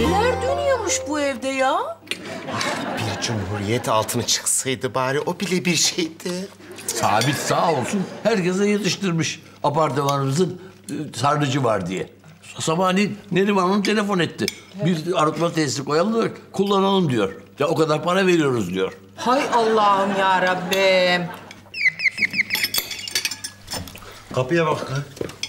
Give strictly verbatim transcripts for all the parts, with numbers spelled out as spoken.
Neler dönüyormuş bu evde ya? Ah, bir cumhuriyet altını çıksaydı bari, o bile bir şeydi. Sabit sağ olsun herkese yetiştirmiş apartmanımızın e, sarnıcı var diye. Sabahleyin Neriman Hanım telefon etti. Bir arıtma tesisi koyalım da kullanalım diyor. Ya o kadar para veriyoruz diyor. Hay Allah'ım ya Rabbim. Kapıya bak lan.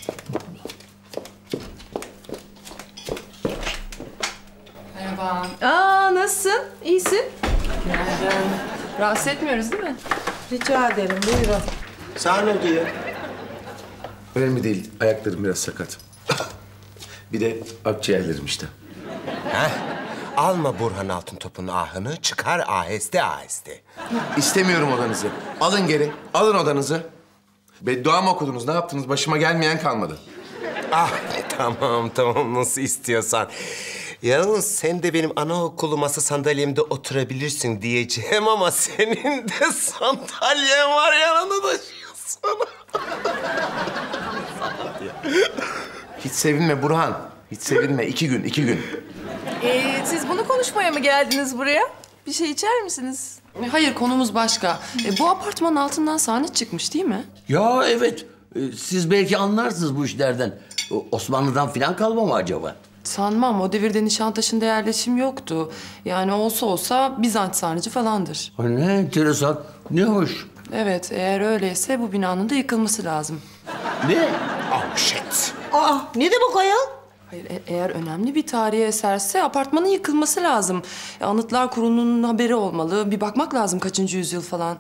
Merhaba. Aa, nasılsın? İyisin? Günaydın. Rahatsız etmiyoruz değil mi? Rica ederim, buyurun. Sana ne oldu ya? Önemli değil. Ayaklarım biraz sakat. Bir de akciğerlerim işte. Heh. Alma Burhan Altıntop'un ahını, çıkar aheste aheste. İstemiyorum odanızı. Alın geri. Alın odanızı. Beddua mı okudunuz? Ne yaptınız? Başıma gelmeyen kalmadı. Ah tamam tamam, nasıl istiyorsan. Yalnız sen de benim anaokulu masa sandalyemde oturabilirsin diyeceğim ama senin de sandalyen var yanında taşıyorsun. Hiç sevinme Burhan. Hiç sevinme. İki gün, iki gün. Ee, siz bunu konuşmaya mı geldiniz buraya? Bir şey içer misiniz? Hayır, konumuz başka. E, bu apartmanın altından sarnıç çıkmış değil mi? Ya evet, e, siz belki anlarsınız bu işlerden. O, Osmanlı'dan falan kalma mı acaba? Sanmam. O devirde Nişantaşı'nda yerleşim yoktu. Yani olsa olsa Bizans sarnıcı falandır. Ha, ne enteresan, ne hoş. Evet, eğer öyleyse bu binanın da yıkılması lazım. Ne? Oh shit. Aa, ne demek ayol? Hayır, e- eğer önemli bir tarihi eserse apartmanın yıkılması lazım. E, Anıtlar Kurulu'nun haberi olmalı. Bir bakmak lazım kaçıncı yüzyıl falan.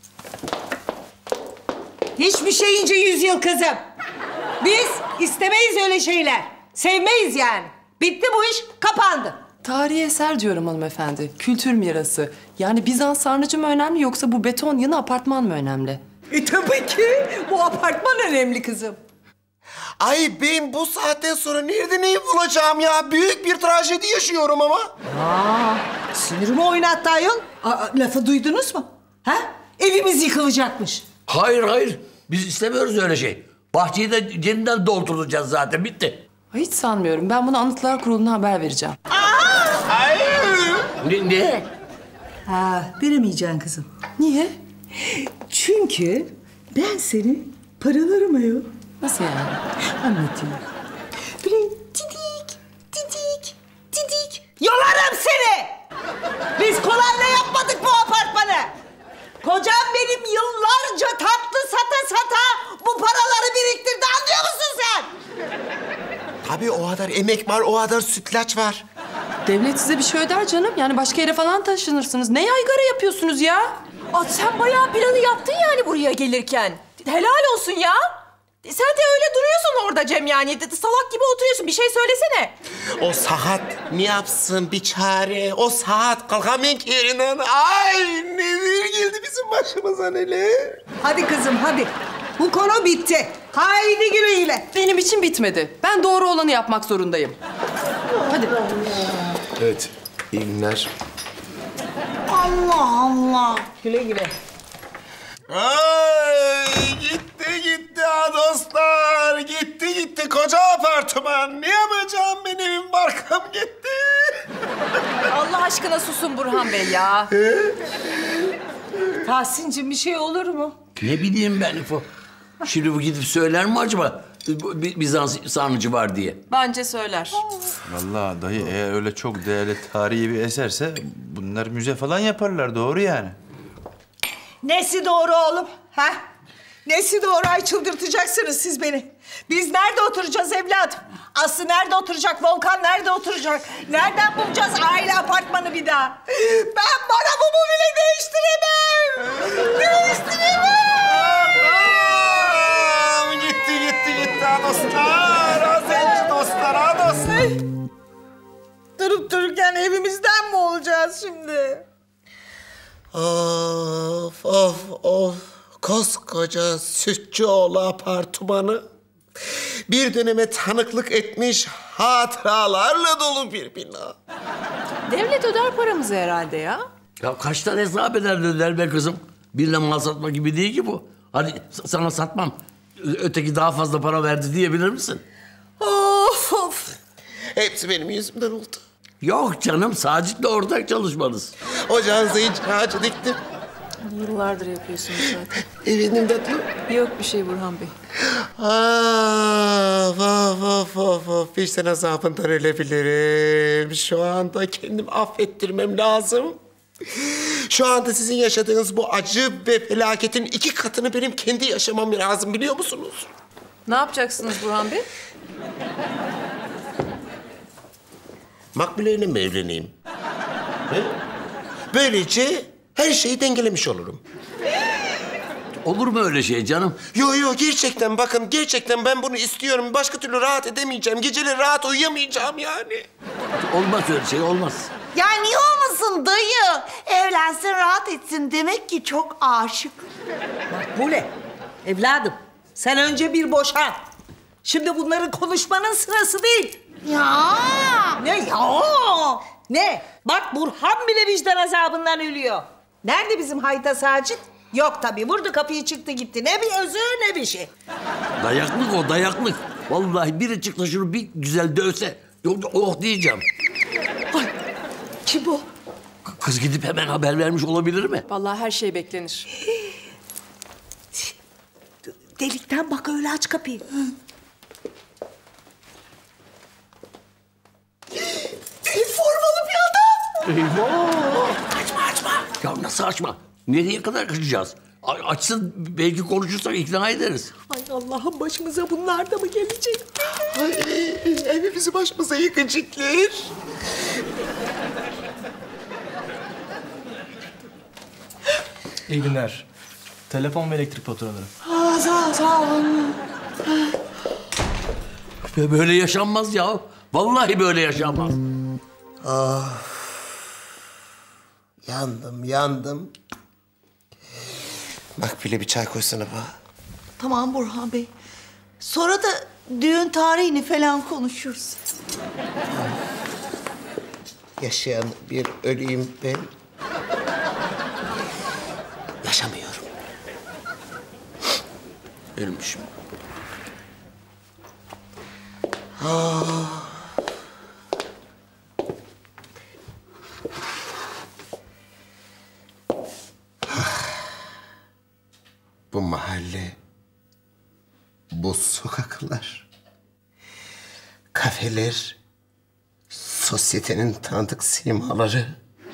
Hiçbir şeyince yüzyıl kızım. Biz istemeyiz öyle şeyler. Sevmeyiz yani. Bitti bu iş, kapandı. Tarihi eser diyorum hanımefendi. Kültür mirası. Yani Bizans sarnıcı mı önemli yoksa bu beton yığını apartman mı önemli? E tabii ki. Bu apartman önemli kızım. Ay ben bu saatten sonra nerede neyi bulacağım ya? Büyük bir trajedi yaşıyorum ama. Aa, sinirimi oynattı ayol. Aa, lafı duydunuz mu? Ha? Evimiz yıkılacakmış. Hayır hayır, biz istemiyoruz öyle şey. Bahçeyi de yeniden dolduracağız zaten, bitti. Hiç sanmıyorum. Ben bunu Anıtlar Kurulu'na haber vereceğim. Ne? ne? Ha, veremeyeceksin kızım. Niye? Çünkü ben seni paralarım ayol. Nasıl yani? Anlatayım. Böyle didik, didik, didik. Yolarım seni! Biz kolayla yapmadık bu apartmanı. Kocam benim yıllarca tatlı sata sata bu paraları biriktirdi, anlıyor musun sen? Tabii o kadar emek var, o kadar sütlaç var. Devlet size bir şey öder canım. Yani başka yere falan taşınırsınız. Ne yaygara yapıyorsunuz ya? Aa, sen bayağı planı yaptın yani buraya gelirken. Helal olsun ya. Sen de öyle duruyorsun orada Cem yani. Salak gibi oturuyorsun. Bir şey söylesene. O saat ne yapsın bir çare? O saat kalkamıyor ki yerinden. Ay neler geldi bizim başımıza neler. Hadi kızım hadi. Bu konu bitti. Haydi güle güle. Benim için bitmedi. Ben doğru olanı yapmak zorundayım. Hadi. Evet. İyi günler. Allah Allah. Güle güle. Ay gitti gitti ha dostlar. Gitti gitti koca apartman. Ne yapacağım, benim barkım gitti. Allah aşkına susun Burhan Bey ya. Tahsin'cim bir şey olur mu? Ne bileyim ben İfo. Şimdi bu gidip söyler mi acaba? Bu Bi- Bizans sarnıcı var diye. Bence söyler. Vallahi dayı, eğer öyle çok değerli tarihi bir eserse bunlar müze falan yaparlar, doğru yani. Nesi doğru oğlum? Ha? Nesi doğru? Ay çıldırtacaksınız siz beni. Biz nerede oturacağız evladım? Aslı nerede oturacak? Volkan nerede oturacak? Nereden bulacağız aile apartmanı bir daha? Ben paramı bile değiştiremem. Değiştiremem. Anam, gitti gitti gitti ha dostlar. Ha zenci dostlar ha dostlar. Durup dururken evimizden mi olacağız şimdi? Of of of. Koskoca Sütçüoğlu apartmanı bir döneme tanıklık etmiş hatıralarla dolu bir bina. Devlet öder paramızı herhalde ya. Ya kaç tane hesap eder dediler be kızım. Birle mal satma gibi değil ki bu. Hadi s- sana satmam. Ö- Öteki daha fazla para verdi diyebilir misin? Of of. Hepsi benim yüzümden oldu. Yok canım, Sacit'le ortak çalışmanız. Ocağınıza hiç ağacı diktim. Yıllardır yapıyorsunuz zaten. Efendim tatlım. Yok bir şey Burhan Bey. Ah, vah vah vah vah. Vicdan azabından ölebilirim. Şu anda kendimi affettirmem lazım. Şu anda sizin yaşadığınız bu acı ve felaketin iki katını benim kendi yaşamam lazım, biliyor musunuz? Ne yapacaksınız Burhan Bey? Makbuleyle mi evleneyim? He? Böylece her şeyi dengelemiş olurum. Olur mu öyle şey canım? Yo yo, gerçekten bakın, gerçekten ben bunu istiyorum. Başka türlü rahat edemeyeceğim. Geceleri rahat uyuyamayacağım yani. Olmaz öyle şey, olmaz. Ya niye olmasın dayı? Evlensin, rahat etsin. Demek ki çok aşık. Makbule, evladım. Sen önce bir boşan. Şimdi bunların konuşmanın sırası değil. Ya. Ne ya? Ne? Bak Burhan bile vicdan azabından ölüyor. Nerede bizim hayta Sacit? Yok tabii. Vurdu kapıyı, çıktı gitti. Ne bir özür ne bir şey. Dayaklık o, dayaklık. Vallahi biri çıktı şunu bir güzel dövse, yok oh diyeceğim. Ay, kim bu? Kız gidip hemen haber vermiş olabilir mi? Vallahi her şey beklenir. Delikten bak, öyle aç kapıyı. Üniformalı bir adam. Eyvah! Açma, açma. Ya nasıl açma? Nereye kadar kaçacağız? A- açsın, belki konuşursak ikna ederiz. Ay Allah'ım, başımıza bunlar da mı gelecek? Ay, evimizi başımıza yıkacaklar. İyi günler. Telefon ve elektrik faturaları. Aa, sağ, sağ olun. Böyle yaşanmaz ya. Vallahi böyle yaşanmaz. Yandım, yandım. Makbule bir çay koysana bana. Tamam Burhan Bey. Sonra da düğün tarihini falan konuşuruz. Yaşayan bir ölüyüm ben. Yaşamıyorum. Ölmüşüm. Bu mahalle, bu sokaklar, kafeler, sosyetenin tanıdık simaları.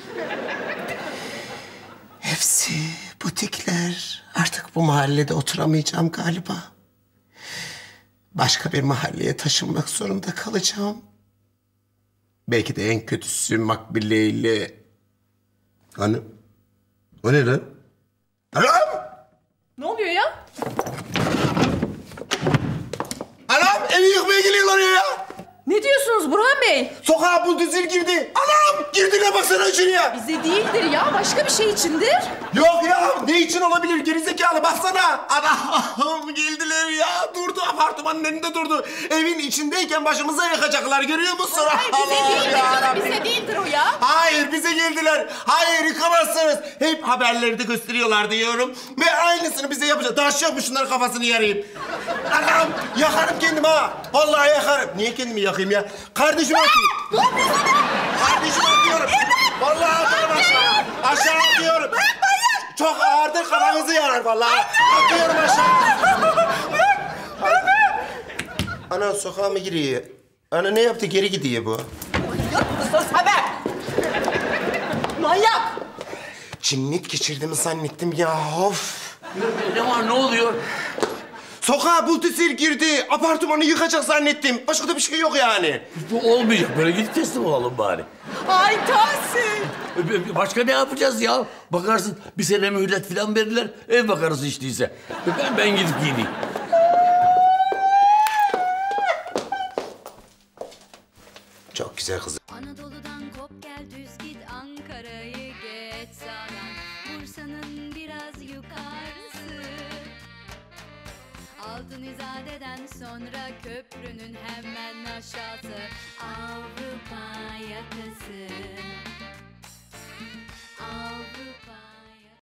Hepsi butikler. Artık bu mahallede oturamayacağım galiba. Başka bir mahalleye taşınmak zorunda kalacağım. Belki de en kötüsü Makbule ile... Hanım? O ne lan? Anam! Ne oluyor ya? Anam! Evi yıkmaya geliyorlar ya! Ne diyorsunuz Burhan Bey? Sokağa buldozer girdi. Anam! Girdiğine baksana içeriye. Bize değildir ya, başka bir şey içindir. Yok ya, ne için olabilir gerizekalı, baksana. Anam geldiler ya, durdu, apartmanın önünde durdu. Evin içindeyken başımıza yakacaklar, görüyor musun? Hayır, bize Allah'ım değildir ya canım, Rabbi. bize değildir o ya. Hayır, bize geldiler. Hayır, yıkamazsınız. Hep haberlerde gösteriyorlar diyorum. Ve aynısını bize yapacak. Taş yok mu şunların kafasını yarayım? Anam, yakarım kendimi ha. Vallahi yakarım. Niye kendimi yakayım ya? Kardeşim atayım. Ne yapıyorsun ya? Kardeşim atıyorum. Vallahi atarım aşağı. Aşağı atıyorum. Çok ağırdır, kafanızı yarar vallahi. Atıyorum aşağı. Ana sokağa mı giriyor? Ana ne yaptı? Geri gidiyor bu. Yok musun haber? Manyak! Cinnet geçirdiğimi zannettim ya. Of. Ne var, ne oluyor? Sokağa buldozer girdi. Apartmanı yıkacak zannettim. Başka da bir şey yok yani. Bu olmayacak. Böyle gidip teslim olalım bari. Ay Tahsin! Başka ne yapacağız ya? Bakarsın bir sene mühlet falan verirler. Ev bakarız hiç değilse. Ben, ben gidip giyineyim. Çok güzel kız. Anadolu'dan kop gel düz git Ankara'yı geç sağdan Bursa'nın biraz yukarısı Altın İzade'den sonra köprünün hemen aşağısı Avrupa yakası